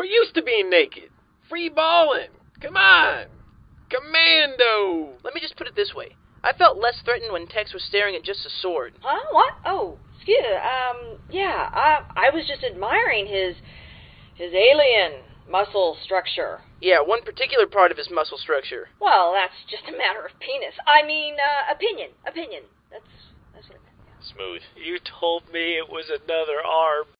We're used to being naked. Free balling. Come on. Commando. Let me just put it this way. I felt less threatened when Tex was staring at just a sword. Huh? What? Oh, excuse me. I was just admiring his alien muscle structure. Yeah, one particular part of his muscle structure. Well, that's just a matter of penis. I mean, opinion. That's what I meant. Yeah. Smooth. You told me it was another arm.